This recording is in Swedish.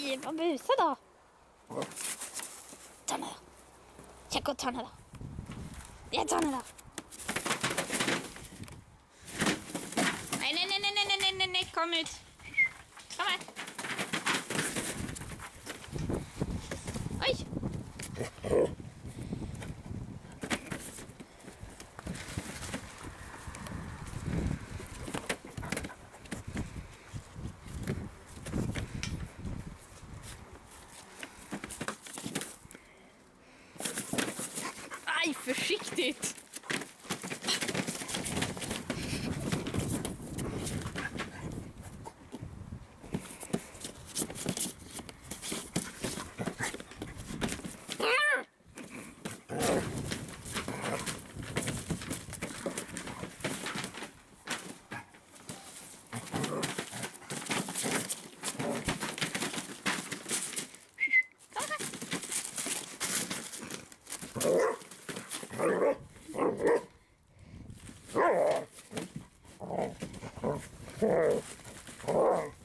Oj, vad busar då. Ta den då. Check out ta den då. Jag tar den då. Nej, kom ut. Kom här. Oj. Aj, försiktigt. Oh.